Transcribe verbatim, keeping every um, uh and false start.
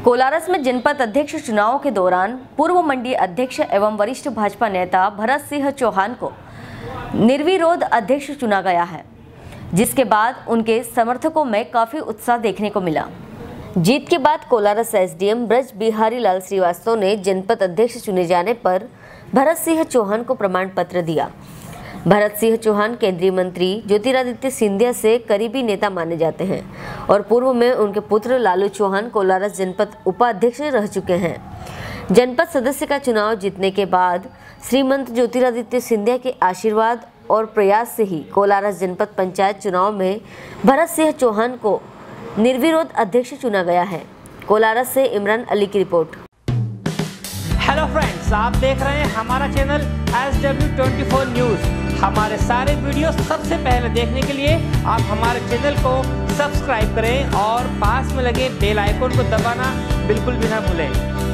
कोलारस में जनपद अध्यक्ष चुनाव के दौरान पूर्व मंडी अध्यक्ष एवं वरिष्ठ भाजपा नेता भरत सिंह चौहान को निर्विरोध अध्यक्ष चुना गया है, जिसके बाद उनके समर्थकों में काफी उत्साह देखने को मिला। जीत के बाद कोलारस एसडीएम ब्रज बिहारी लाल श्रीवास्तव ने जनपद अध्यक्ष चुने जाने पर भरत सिंह चौहान को प्रमाण पत्र दिया। भरत सिंह चौहान केंद्रीय मंत्री ज्योतिरादित्य सिंधिया से करीबी नेता माने जाते हैं और पूर्व में उनके पुत्र लालू चौहान कोलारस जनपद उपाध्यक्ष रह चुके हैं। जनपद सदस्य का चुनाव जीतने के बाद श्रीमंत ज्योतिरादित्य सिंधिया के आशीर्वाद और प्रयास से ही कोलारस जनपद पंचायत चुनाव में भरत सिंह चौहान को निर्विरोध अध्यक्ष चुना गया है। कोलारस से इमरान अली की रिपोर्ट। हेलो फ्रेंड्स, आप देख रहे हैं हमारा channel S W twenty four news. हमारे सारे वीडियो सबसे पहले देखने के लिए आप हमारे चैनल को सब्सक्राइब करें और पास में लगे बेल आइकन को दबाना बिल्कुल भी ना भूलें।